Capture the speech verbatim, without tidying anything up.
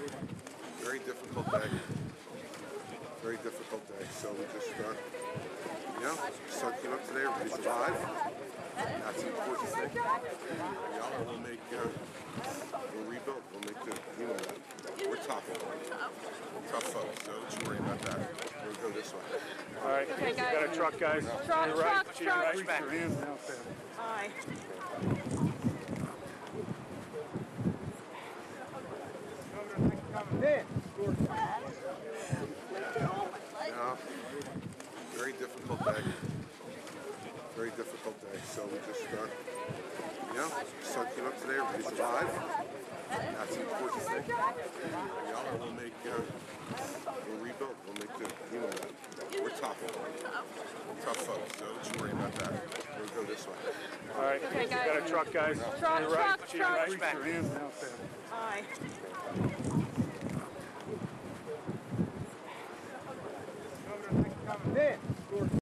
Very difficult day. Very difficult day. So we just, uh, you know, sun came up today. Everybody's alive. That's an important thing. You know, we'll make, uh, we'll rebuild. We'll make the, you know, we're tough. Tough folks. So don't you worry about that. We'll go this way. All right. Okay, guys. Got a truck, guys. Truck, You're right. truck, You're truck. right. Reach your hands down there. Aye. Yeah, very difficult day. Very difficult day. So we just, uh, you know, sun came up today. Everybody's alive. That's an important thing. You know, we'll make, uh, we'll rebuild. We'll make the, you know, we're tough. Tough folks. So don't you worry about that. We'll go this way. All right. Okay, guys. Got a truck, guys. Truck, You're right. truck, You're truck. right. Reach your hands down there. Aye.